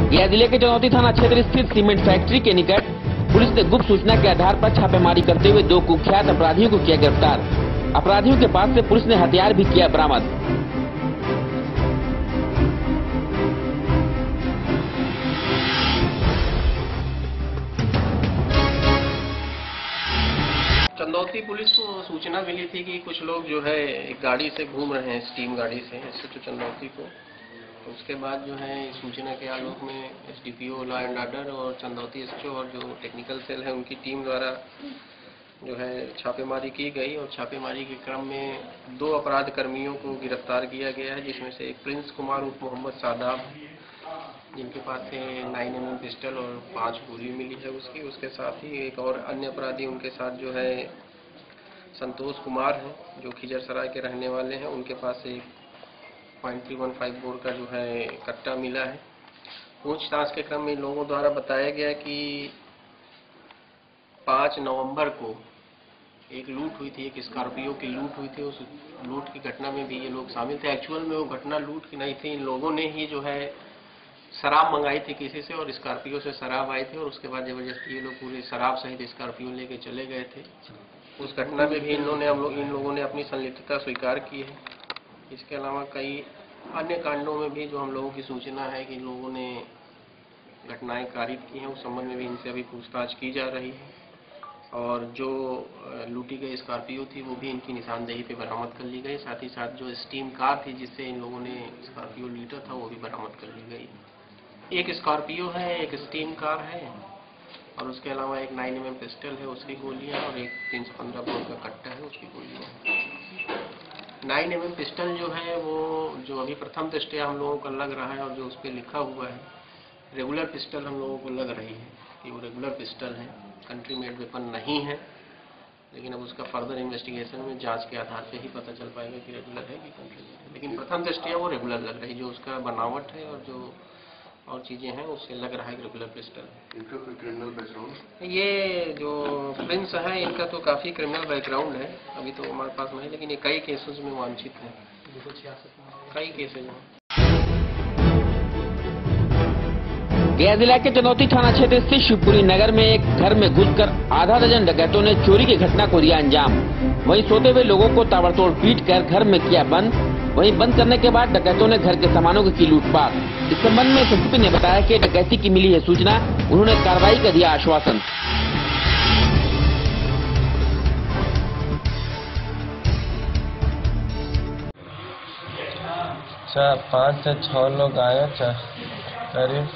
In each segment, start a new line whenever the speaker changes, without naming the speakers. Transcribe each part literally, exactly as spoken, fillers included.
गया जिले के चंदौती थाना क्षेत्र स्थित सीमेंट फैक्ट्री के निकट पुलिस ने गुप्त सूचना के आधार पर छापेमारी करते हुए दो कुख्यात अपराधियों को किया गिरफ्तार। अपराधियों के पास से पुलिस ने हथियार भी किया बरामद।
चंदौती पुलिस को सूचना मिली थी कि कुछ लोग जो है एक गाड़ी से घूम रहे हैं, स्टीम गाड़ी से इससे तो चंदौती को। तो उसके बाद जो है सूचना के आलोक में एसडीपीओ लॉ एंड ऑर्डर और चंदौती एसएचओ और जो टेक्निकल सेल है उनकी टीम द्वारा जो है छापेमारी की गई और छापेमारी के क्रम में दो अपराध कर्मियों को गिरफ्तार किया गया है, जिसमें से एक प्रिंस कुमार उर्फ मोहम्मद सादाब, जिनके पास से नाइन एम एम पिस्टल और पांच गोली मिली है उसकी। उसके साथ ही एक और अन्य अपराधी उनके साथ जो है संतोष कुमार है, जो खिजरसराय के रहने वाले हैं। उनके पास से point three one five bore का जो है कट्टा मिला है। पूछताछ के क्रम में लोगों द्वारा बताया गया कि पाँच नवंबर को एक लूट हुई थी, एक स्कॉर्पियो की लूट हुई थी। उस लूट की घटना में भी ये लोग शामिल थे। एक्चुअल में वो घटना लूट की नहीं थी, इन लोगों ने ही जो है शराब मंगाई थी किसी से और स्कॉर्पियो से शराब आई थी और उसके बाद जबरदस्ती ये लोग पूरे शराब सहित स्कॉर्पियो लेके चले गए थे। उस घटना में भी इन लोगों ने हम लोग इन लोगों ने अपनी संलिप्तता स्वीकार की है। इसके अलावा कई अन्य कांडों में भी जो हम लोगों की सूचना है कि इन लोगों ने घटनाएं कारित की हैं, उस संबंध में भी इनसे अभी पूछताछ की जा रही है। और जो लूटी गई स्कॉर्पियो थी वो भी इनकी निशानदेही पे बरामद कर ली गई। साथ ही साथ जो स्टीम कार थी जिससे इन लोगों ने स्कॉर्पियो लूटा था वो भी बरामद कर ली गई। एक स्कॉर्पियो है, एक स्टीम कार है और उसके अलावा एक नाइन एम एम पिस्टल है, उसकी गोलियां और एक तीन सौ पंद्रह बोर का कट्टा है, उसकी गोलियां। नाइन एम एम पिस्टल जो है वो जो अभी प्रथम दृष्टया हम लोगों को लग रहा है और जो उस पर लिखा हुआ है रेगुलर पिस्टल हम लोगों को लग रही है कि वो रेगुलर पिस्टल है, कंट्री मेड वेपन नहीं है। लेकिन अब उसका फर्दर इन्वेस्टिगेशन में जांच के आधार पे ही पता चल पाएगा कि रेगुलर है कि कंट्री मेड है। लेकिन प्रथम दृष्टया वो रेगुलर लग रही है, जो उसका बनावट है और जो और चीजें हैं उससे लग रहा है कि रेगुलर पिस्टल है।
इनका कोई क्रिमिनल बैकग्राउंड?
ये जो प्रिंस है इनका तो काफी क्रिमिनल बैकग्राउंड है, अभी तो हमारे पास नहीं, लेकिन ये कई केसेस में वांछित है, कई केसेज हैं।
गया जिला के चंदौती थाना क्षेत्र स्थित शिवपुरी नगर में एक घर में घुसकर आधा दर्जन डकैतों ने चोरी की घटना को दिया अंजाम। वहीं सोते हुए लोगों को ताबड़तोड़ पीट कर घर में किया बंद। वहीं बंद करने के बाद डकैतों ने घर के सामानों की की लूटपाट। इस संबंध में एसएसपी ने बताया कि डकैती की मिली है सूचना, उन्होंने कार्रवाई का दिया आश्वासन।
पाँच से छह लोग आए करीब।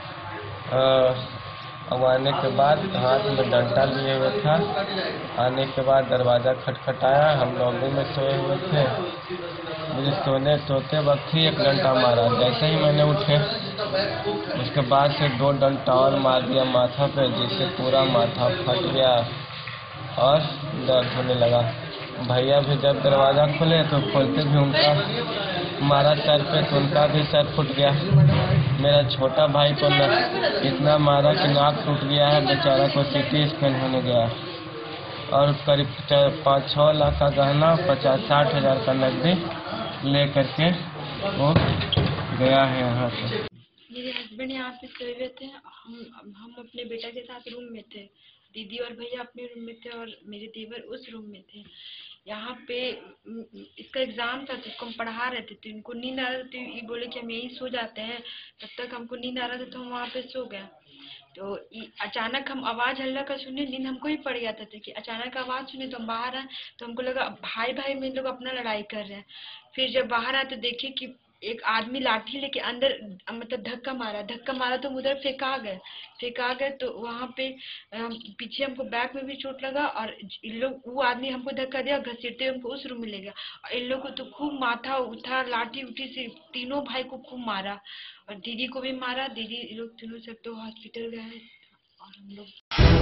अब आने के बाद हाथ में डंडा लिए हुए था। आने के बाद दरवाज़ा खटखटाया, हम लॉबी में सोए हुए थे। मुझे सोने सोते वक्त ही एक डंडा मारा। जैसे ही मैंने उठे उसके बाद से दो डंडा और मार दिया माथा पे, जिससे पूरा माथा फट गया और दर्द होने लगा। भैया भी जब दरवाज़ा खोले तो खोलते भी उनका मारा सर पे, तो उनका भी सर फूट गया। मेरा छोटा भाई को न इतना मारा कि नाक टूट गया है, बेचारा को सीटी स्कैन होने गया। और करीब पाँच छः लाख का गहना, पचास साठ हज़ार का नकदी ले करके वो गया है यहाँ से।
मेरे हस्बैंड यहाँ पे सोए हुए थे, हम हम अपने बेटा के साथ रूम में थे। दीदी और भैया अपने रूम में थे और मेरे देवर उस रूम में थे। यहाँ पे इसका एग्जाम था तो इसको हम पढ़ा रहे थे, तो इनको नींद आ रही थी। ये बोले कि हम यहीं सो जाते हैं, तब तक हमको नींद आ रहा था तो हम वहाँ पे सो गए। तो अचानक हम आवाज़ हल्ला का सुने, नींद हमको ही पड़ गया था कि अचानक आवाज़ सुने तो हम बाहर आए, तो हमको लगा भाई भाई में लोग अपना लड़ाई कर रहे हैं। फिर जब बाहर आए तो देखे कि एक आदमी लाठी लेके अंदर मतलब धक्का मारा धक्का मारा तो हम उधर फेंका गए फेंका गए तो वहाँ पे पीछे हमको बैक में भी चोट लगा और इन लोग वो आदमी हमको धक्का दिया, घसीटते हमको उस रूम में ले गया। और इन लोग को तो खूब माथा उठा, लाठी उठी से तीनों भाई को खूब मारा और दीदी को भी मारा। दीदी लोग तीनों सब तो हॉस्पिटल गए और हम लोग।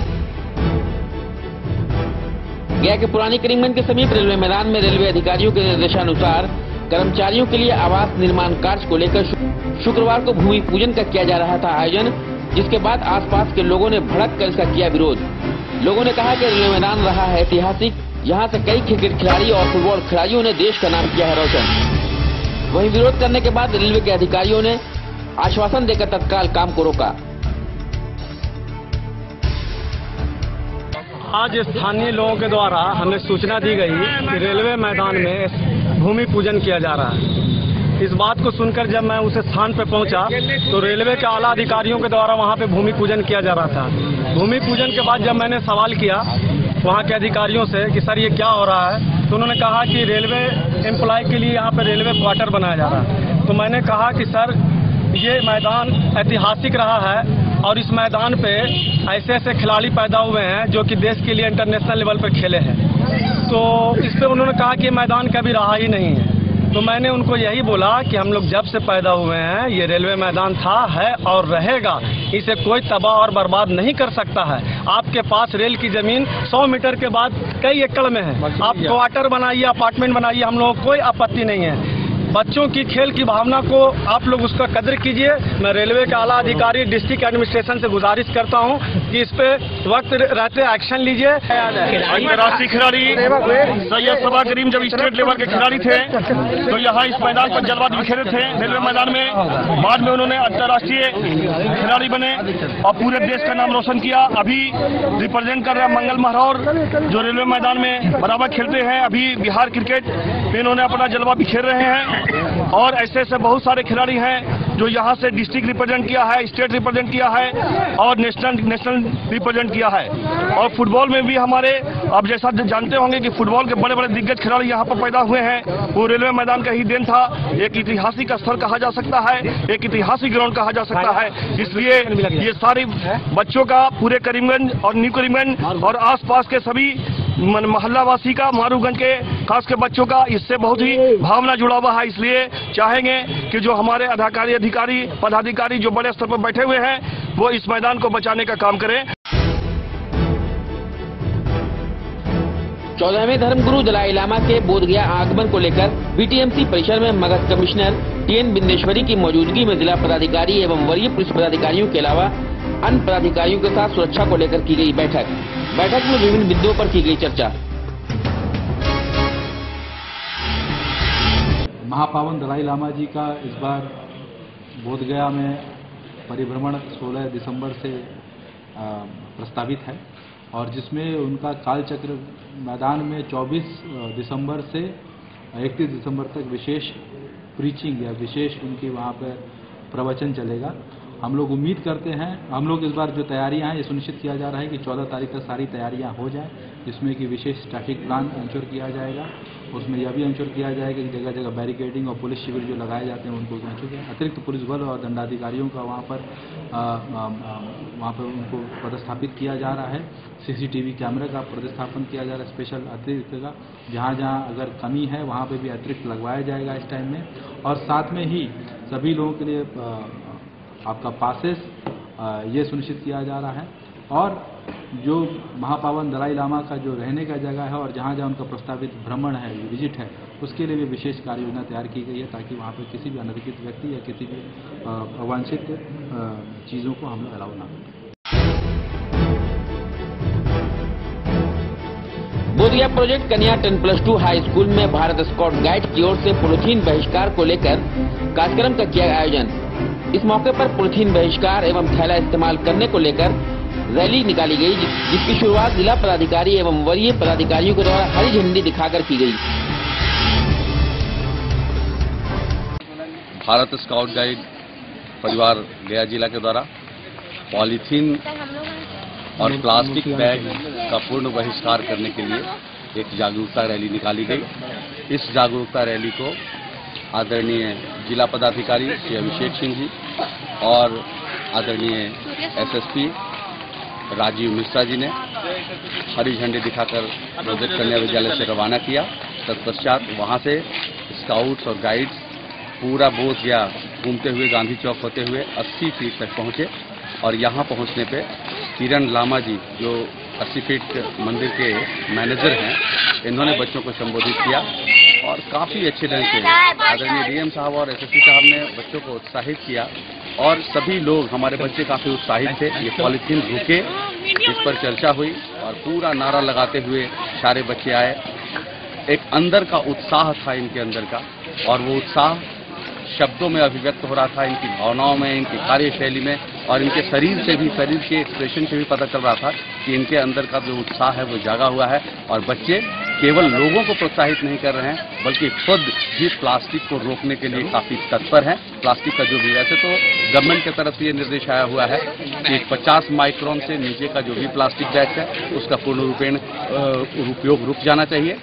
गया के पुरानी करीमगंज के समीप रेलवे मैदान में रेलवे अधिकारियों के निर्देशानुसार कर्मचारियों के लिए आवास निर्माण कार्य को लेकर शुक्रवार को भूमि पूजन का किया जा रहा था आयोजन, जिसके बाद आसपास के लोगों ने भड़क कर इसका किया विरोध। लोगों ने कहा कि रेलवे मैदान रहा है ऐतिहासिक, यहाँ से कई क्रिकेट खिलाड़ी और फुटबॉल खिलाड़ियों ने देश का नाम किया है रोशन। वहीं विरोध करने के बाद रेलवे के अधिकारियों ने आश्वासन देकर तत्काल काम को रोका।
आज स्थानीय लोगों के द्वारा हमें सूचना दी गई कि रेलवे मैदान में भूमि पूजन किया जा रहा है। इस बात को सुनकर जब मैं उस स्थान पर पहुंचा तो रेलवे के आला अधिकारियों के द्वारा वहां पे भूमि पूजन किया जा रहा था। भूमि पूजन के बाद जब मैंने सवाल किया वहां के अधिकारियों से कि सर ये क्या हो रहा है, तो उन्होंने कहा कि रेलवे एम्प्लॉय के लिए यहाँ पे रेलवे क्वार्टर बनाया जा रहा है। तो मैंने कहा कि सर ये मैदान ऐतिहासिक रहा है और इस मैदान पे ऐसे ऐसे खिलाड़ी पैदा हुए हैं जो कि देश के लिए इंटरनेशनल लेवल पर खेले हैं। तो इस पे उन्होंने कहा कि ये मैदान कभी रहा ही नहीं है। तो मैंने उनको यही बोला कि हम लोग जब से पैदा हुए हैं ये रेलवे मैदान था, है और रहेगा। इसे कोई तबाह और बर्बाद नहीं कर सकता है। आपके पास रेल की जमीन सौ मीटर के बाद कई एकड़ में है, आप क्वार्टर बनाइए, अपार्टमेंट बनाइए, हम लोगों को कोई आपत्ति नहीं है। बच्चों की खेल की भावना को आप लोग उसका कदर कीजिए। मैं रेलवे के आला अधिकारी डिस्ट्रिक्ट एडमिनिस्ट्रेशन से गुजारिश करता हूं कि इस पे वक्त रहते एक्शन लीजिए।
अंतर्राष्ट्रीय खिलाड़ी सैयद सबा करीम जब स्टेट लेवल के खिलाड़ी थे तो यहाँ इस मैदान पर जलवा बिखेरे थे रेलवे मैदान में। बाद में उन्होंने अंतर्राष्ट्रीय खिलाड़ी बने और पूरे देश का नाम रोशन किया। अभी रिप्रेजेंट कर रहे हैं मंगल महरौर जो रेलवे मैदान में बराबर खेलते हैं। अभी बिहार क्रिकेट में इन्होंने अपना जलवा बिखेर रहे हैं और ऐसे ऐसे बहुत सारे खिलाड़ी हैं जो यहाँ से डिस्ट्रिक्ट रिप्रेजेंट किया है, स्टेट रिप्रेजेंट किया है और नेशनल नेशनल रिप्रेजेंट किया है। और फुटबॉल में भी हमारे आप जैसा जानते होंगे कि फुटबॉल के बड़े बड़े दिग्गज खिलाड़ी यहाँ पर पैदा हुए हैं। वो रेलवे मैदान का ही देन था। एक ऐतिहासिक स्थल कहा जा सकता है, एक ऐतिहासिक ग्राउंड कहा जा सकता है। इसलिए ये सारे बच्चों का पूरे करीमगंज और न्यू करीमगंज और आसपास के सभी मोहल्लावासी का, मारूगंज के खास के बच्चों का इससे बहुत ही भावना जुड़ा हुआ है। इसलिए चाहेंगे कि जो हमारे अधिकारी अधिकारी पदाधिकारी जो बड़े स्तर पर बैठे हुए हैं वो इस मैदान को बचाने का काम करें।
चौदहवें धर्मगुरु दलाई लामा के बोधगया आगमन को लेकर बीटीएमसी परिसर में मगध कमिश्नर टीएन बिंदेश्वरी की मौजूदगी में जिला पदाधिकारी एवं वरीय पुलिस पदाधिकारियों के अलावा अन्य पदाधिकारियों के साथ सुरक्षा को लेकर की गई बैठक। बैठक में विभिन्न बिंदुओं पर की गई चर्चा।
महापावन दलाई लामा जी का इस बार बोधगया में परिभ्रमण सोलह दिसंबर से प्रस्तावित है और जिसमें उनका कालचक्र मैदान में चौबीस दिसंबर से इकतीस दिसंबर तक विशेष प्रीचिंग या विशेष उनकी वहाँ पर प्रवचन चलेगा। हम लोग उम्मीद करते हैं, हम लोग इस बार जो तैयारियां हैं ये सुनिश्चित किया जा रहा है कि चौदह तारीख तक सारी तैयारियां हो जाए, जिसमें कि विशेष ट्रैफिक प्लान इंश्योर किया जाएगा। उसमें यह भी इंश्योर किया जाएगा कि जगह जगह बैरिकेडिंग और पुलिस शिविर जो लगाए जाते हैं उनको इंश्योर किया। अतिरिक्त पुलिस बल और दंडाधिकारियों का वहाँ पर वहाँ पर उनको पदस्थापित किया जा रहा है। सीसीटीवी कैमरे का प्रतिस्थापन किया जा रहा है स्पेशल अतिरिक्त का। जहाँ जहाँ अगर कमी है वहाँ पर भी अतिरिक्त लगवाया जाएगा इस टाइम में। और साथ में ही सभी लोगों के लिए आपका पासेस ये सुनिश्चित किया जा रहा है। और जो महापावन दलाई लामा का जो रहने का जगह है और जहाँ जहाँ उनका प्रस्तावित भ्रमण है, विजिट है, उसके लिए भी विशेष कार्य योजना तैयार की गई है ताकि वहाँ पर किसी भी अनधिकृत व्यक्ति या किसी भी अवांछित चीज़ों को हम लोग अलाउ ना करें।
बोधगया प्रोजेक्ट कन्या ten plus two high school में भारत स्काउट गाइड की ओर से पॉलिथीन बहिष्कार को लेकर कार्यक्रम का किया आयोजन। इस मौके पर पॉलिथीन बहिष्कार एवं थैला इस्तेमाल करने को लेकर रैली निकाली गई, जिसकी शुरुआत जिला पदाधिकारी एवं वरीय पदाधिकारियों के द्वारा हरी झंडी दिखाकर की गई।
भारत स्काउट गाइड परिवार गया जिला के द्वारा पॉलीथीन और प्लास्टिक बैग का पूर्ण बहिष्कार करने के लिए एक जागरूकता रैली निकाली गई। इस जागरूकता रैली को आदरणीय जिला पदाधिकारी श्री अभिषेक सिंह जी और आदरणीय एसएसपी राजीव मिश्रा जी ने हरी झंडी दिखाकर प्रोजेक्ट कन्या विद्यालय से रवाना किया। तत्पश्चात वहां से स्काउट्स और गाइड्स पूरा बोधगया घूमते हुए गांधी चौक होते हुए अस्सी फीट तक पहुंचे और यहां पहुंचने पे किरण लामा जी जो अस्सी फीट मंदिर के मैनेजर हैं, इन्होंने बच्चों को संबोधित किया और काफ़ी अच्छे ढंग से आदरणीय डीएम साहब और एसएसपी साहब ने बच्चों को उत्साहित किया और सभी लोग, हमारे बच्चे काफ़ी उत्साहित थे। ये पॉलीथीन रुके, इस पर चर्चा हुई और पूरा नारा लगाते हुए सारे बच्चे आए। एक अंदर का उत्साह था इनके अंदर का और वो उत्साह शब्दों में अभिव्यक्त हो रहा था, इनकी भावनाओं में, इनकी कार्यशैली में और इनके शरीर से भी, शरीर के एक्सप्रेशन से भी पता चल रहा था कि इनके अंदर का जो उत्साह है वो जागा हुआ है। और बच्चे केवल लोगों को प्रोत्साहित नहीं कर रहे हैं बल्कि खुद भी प्लास्टिक को रोकने के लिए काफ़ी तत्पर हैं। प्लास्टिक का जो भी, वैसे तो गवर्नमेंट की तरफ से ये निर्देश आया हुआ है कि पचास माइक्रोन से नीचे का जो भी प्लास्टिक बैग है उसका पूर्ण रूपेण उपयोग रुक जाना चाहिए।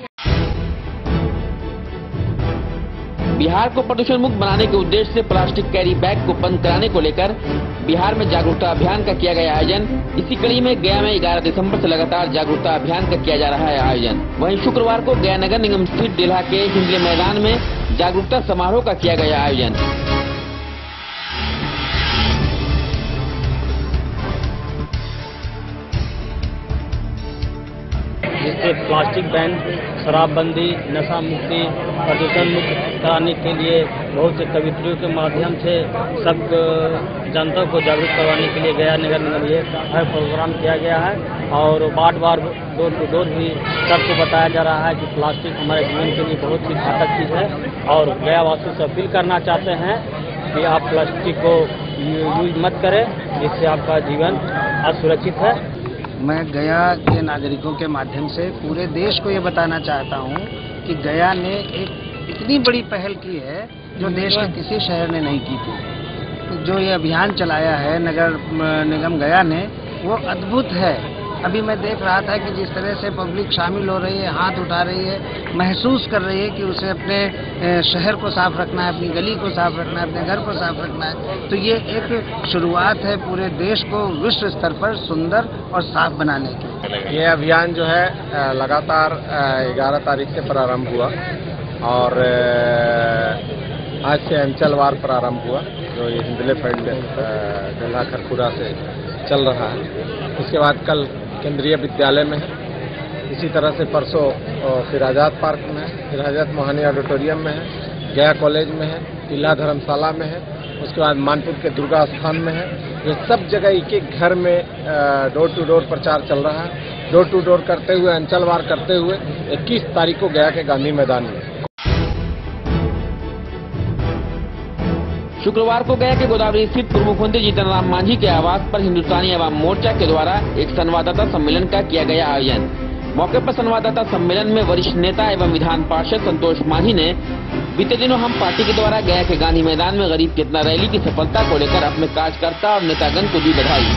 बिहार को प्रदूषण मुक्त बनाने के उद्देश्य से प्लास्टिक कैरी बैग को बंद कराने को लेकर बिहार में जागरूकता अभियान का किया गया आयोजन। इसी कड़ी में गया में ग्यारह दिसंबर से लगातार जागरूकता अभियान का किया जा रहा है आयोजन। वहीं शुक्रवार को गया नगर निगम स्थित डेल्हा के हिंदले मैदान में जागरूकता समारोह का किया गया आयोजन।
जिससे प्लास्टिक बैन, शराबबंदी, नशा मुक्ति, प्रदूषण मुक्त कराने के लिए बहुत से कवित्रियों के माध्यम से सब जनता को जागरूक करवाने के लिए गया नगर निगम ये हर प्रोग्राम किया गया है। और बार बार डोर टू डोर भी सबको बताया जा रहा है कि प्लास्टिक हमारे जीवन के लिए बहुत ही घातक चीज़ है। और गया वासियों से अपील करना चाहते हैं कि आप प्लास्टिक को यूज मत करें, जिससे आपका जीवन असुरक्षित है।
मैं गया के नागरिकों के माध्यम से पूरे देश को ये बताना चाहता हूँ कि गया ने एक इतनी बड़ी पहल की है जो देश के किसी शहर ने नहीं की थी। जो ये अभियान चलाया है नगर निगम गया ने वो अद्भुत है। अभी मैं देख रहा था कि जिस तरह से पब्लिक शामिल हो रही है, हाथ उठा रही है, महसूस कर रही है कि उसे अपने शहर को साफ रखना है, अपनी गली को साफ रखना है, अपने घर को साफ रखना है। तो ये एक शुरुआत है पूरे देश को विश्व स्तर पर सुंदर और साफ बनाने की।
ये अभियान जो है लगातार ग्यारह तारीख से प्रारंभ हुआ और आज से अंचलवार प्रारंभ हुआ, जो ये हिंदले फील्ड डेल्हा खरखुरा से चल रहा है। उसके बाद कल केंद्रीय विद्यालय में है, इसी तरह से परसों फिर आज़ाद पार्क में है, फिर हजरत मोहानी ऑडिटोरियम में है, गया कॉलेज में है, किला धर्मशाला में है, उसके बाद मानपुर के दुर्गा स्थान में है। ये सब जगह एक एक घर में डोर टू डोर प्रचार चल रहा है। डोर टू डोर करते हुए, अंचलवार करते हुए इक्कीस तारीख को गया के गांधी मैदान में।
शुक्रवार को गया के गोदावरी स्थित पूर्व मुख्यमंत्री जीतन राम मांझी के आवास पर हिंदुस्तानी अवाम मोर्चा के द्वारा एक संवाददाता सम्मेलन का किया गया आयोजन। मौके पर संवाददाता सम्मेलन में वरिष्ठ नेता एवं विधान पार्षद संतोष मांझी ने बीते दिनों हम पार्टी के द्वारा गया के गांधी मैदान में गरीब कितना रैली की सफलता को लेकर अपने कार्यकर्ता और नेतागण को दी बधाई।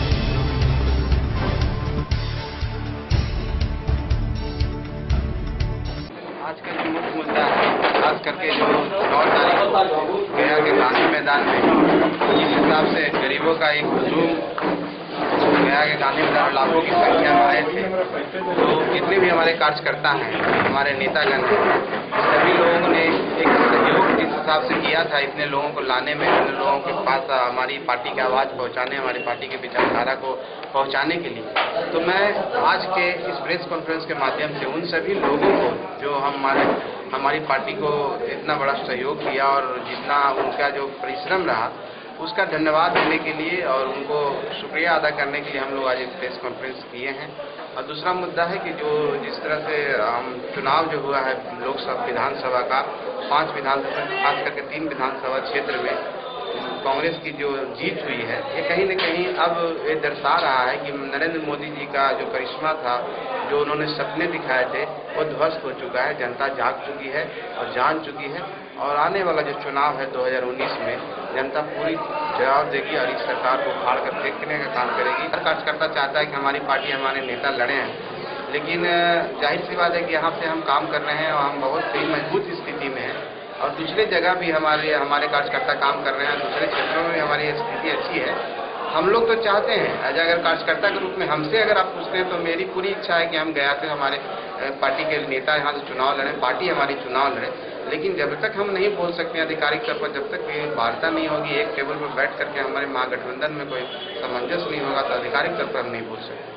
आज का जो मुख्य मुद्दा है, खास करके जो नौ तारीख गया के गांधी मैदान में जिस हिसाब से गरीबों का एक हुजूम गया के गांधी मैदान लाखों की संख्या में आए थे, तो जितने भी हमारे कार्यकर्ता हैं, हमारे नेतागण हैं, सभी लोगों ने एक सहयोग जिस हिसाब से किया था इतने लोगों को लाने में, इतने लोगों के पास हमारी पार्टी की आवाज़ पहुंचाने, हमारी पार्टी की विचारधारा को पहुंचाने के लिए, तो मैं आज के इस प्रेस कॉन्फ्रेंस के माध्यम से उन सभी लोगों को जो हमारे हमारी पार्टी को इतना बड़ा सहयोग किया और जितना उनका जो परिश्रम रहा उसका धन्यवाद देने के लिए और उनको शुक्रिया अदा करने के लिए हम लोग आज एक प्रेस कॉन्फ्रेंस किए हैं। और दूसरा मुद्दा है कि जो जिस तरह से हम चुनाव जो हुआ है लोकसभा विधानसभा का, पांच विधानसभा खास करके तीन विधानसभा क्षेत्र में कांग्रेस की जो जीत हुई है, ये कहीं न कहीं अब ये दर्शा रहा है कि नरेंद्र मोदी जी का जो करिश्मा था, जो उन्होंने सपने दिखाए थे, वो ध्वस्त हो चुका है। जनता जाग चुकी है और जान चुकी है और आने वाला जो चुनाव है दो हज़ार उन्नीस में जनता पूरी जवाब देगी और इस सरकार को उखाड़ कर फेंकने का काम करेगी। हर कार्यकर्ता चाहता है कि हमारी पार्टी, हमारे नेता लड़े हैं, लेकिन जाहिर सी बात है कि यहाँ से हम काम कर रहे हैं और हम बहुत ही मजबूत स्थिति में हैं और दूसरे जगह भी हमारे हमारे कार्यकर्ता काम कर रहे हैं, दूसरे क्षेत्रों में भी हमारी स्थिति अच्छी है। हम लोग तो चाहते हैं एज अगर कार्यकर्ता के रूप में हमसे अगर आप पूछते हैं तो मेरी पूरी इच्छा है कि हम गया से हमारे पार्टी के नेता यहाँ से चुनाव लड़ें, पार्टी हमारी चुनाव लड़े, लेकिन जब तक हम नहीं बोल सकते आधिकारिक तौर पर, जब तक वार्ता नहीं होगी, एक टेबल पर बैठ करके हमारे महागठबंधन में कोई सामंजस्य नहीं होगा, तो आधिकारिक तौर पर हम नहीं बोल सकते।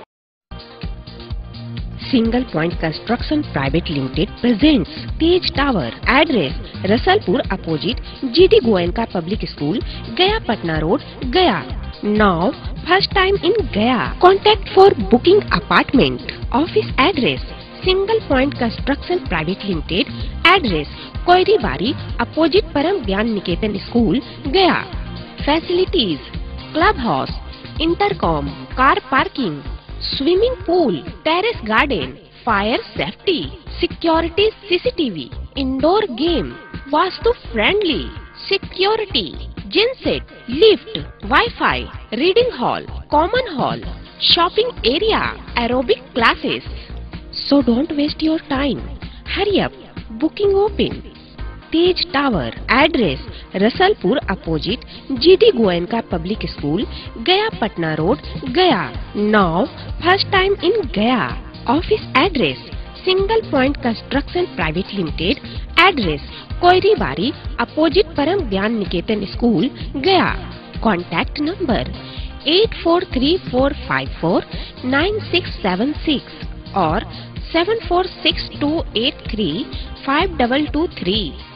Single Point Construction Private Limited presents Tej Tower. Address: Rasalpur opposite G D Goenka Public School, Gaya Patna Road, Gaya. Now first time in Gaya. Contact for booking apartment. Office address: Single Point Construction Private Limited, address Koyribari opposite Param Gyan Niketan school Gaya. Facilities club house, intercom, car parking, swimming pool, terrace garden, fire safety, security CCTV, indoor game, vastu friendly, security, genset, lift, wifi, reading hall, common hall, shopping area, aerobic classes. So don't waste your time. Hurry up. Booking open. Tej tower address Rasalpur opposite GD Goenka public school Gaya Patna road Gaya. Now first time in Gaya. Office address single point construction private limited address Koyribari opposite Param Gyan Niketan school Gaya. Contact number eight four three four five four nine six seven six और seven four six two eight three five double two three.